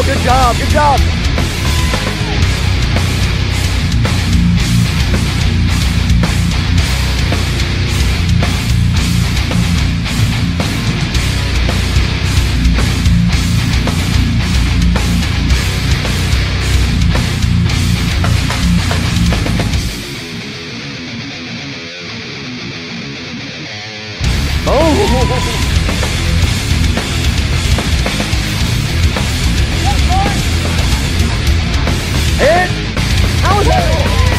Good job, good job. Hit! How was that?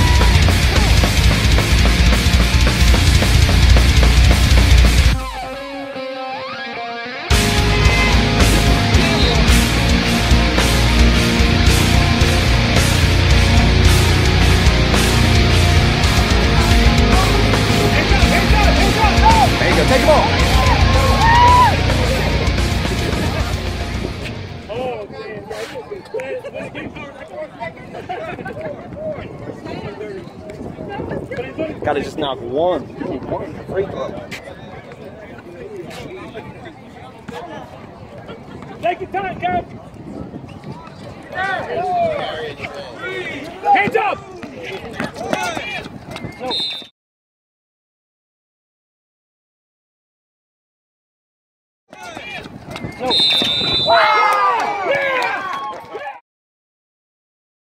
There you go, take the ball. Gotta just knock one free throw. Take your time, guys. Hands up! No. No.